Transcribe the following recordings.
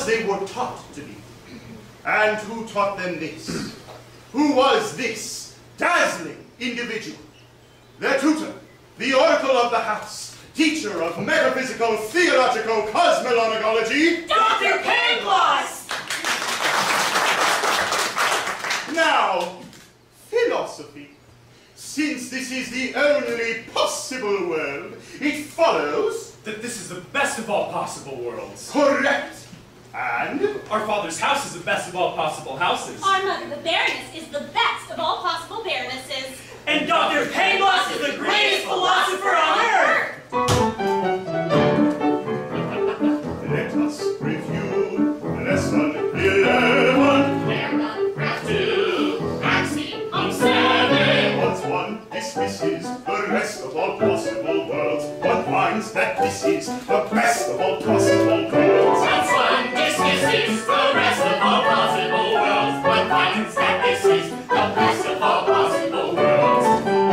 because they were taught to be. And who taught them this? Who was this dazzling individual? Their tutor, the oracle of the house, teacher of metaphysical, theological cosmologology, Dr. Pangloss! Now, philosophy. Since this is the only possible world, it follows that this is the best of all possible worlds. Correct. And our father's house is the best of all possible houses. Our mother, the Baroness, is the best of all possible Baronesses. And Dr. Pangloss is the greatest philosopher on earth! Let us review lesson 11. Paragraph 2, axiom 7. Once one dismisses the rest of all possible worlds, one finds that this is the best of all possible worlds. Once one dismisses the rest of all possible worlds, one finds that this is the best of all possible worlds.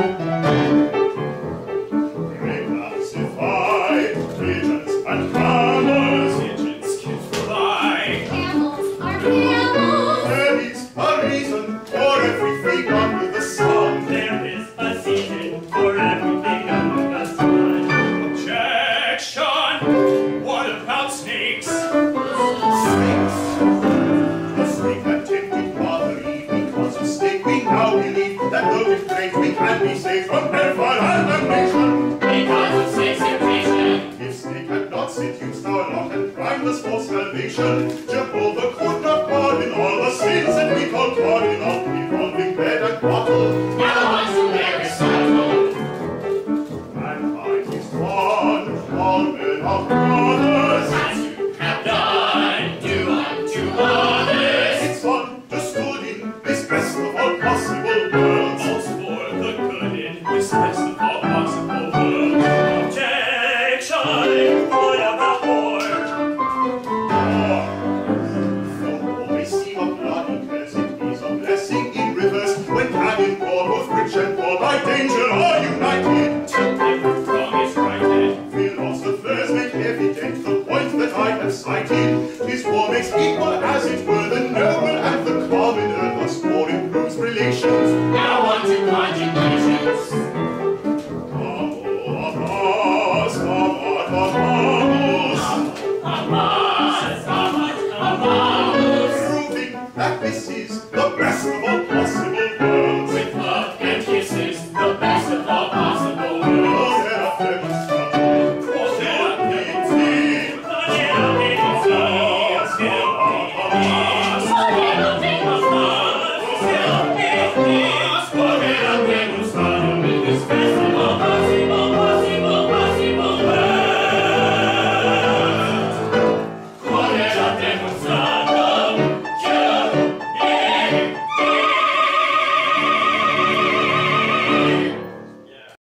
Reclassify pigeons and camels. Pigeons can fly. Camels are camels. There is a reason for everything under the sun. There is a season for everything under the sun. Objection! What about snakes? Snakes. The snake that tempted Mother Eve, because of snake we now believe that though with faith we can be saved from hellfire and damnation. Because of snake's temptation. If snake had not seduced our lot and primed us for salvation, Jehovah could not pardon all the sins that we call cardinal, involving bed and bottle. Now on to Aristotle. Mankind is one, all men are brothers. As you have done, do unto others. It's understood in this best of all possible worlds. All's for the good in this best of all possible worlds. Objection! What about war? Though all may seem a bloody curse, it is a blessing in rivers when cannon roar, both rich and poor by danger are united. Till every wrong is righted. Philosophers make evident the point that I have cited. This war makes equal as it were the noble and the commoner, thus war improves relations. Now on to conjugations. Proving that this is the best of all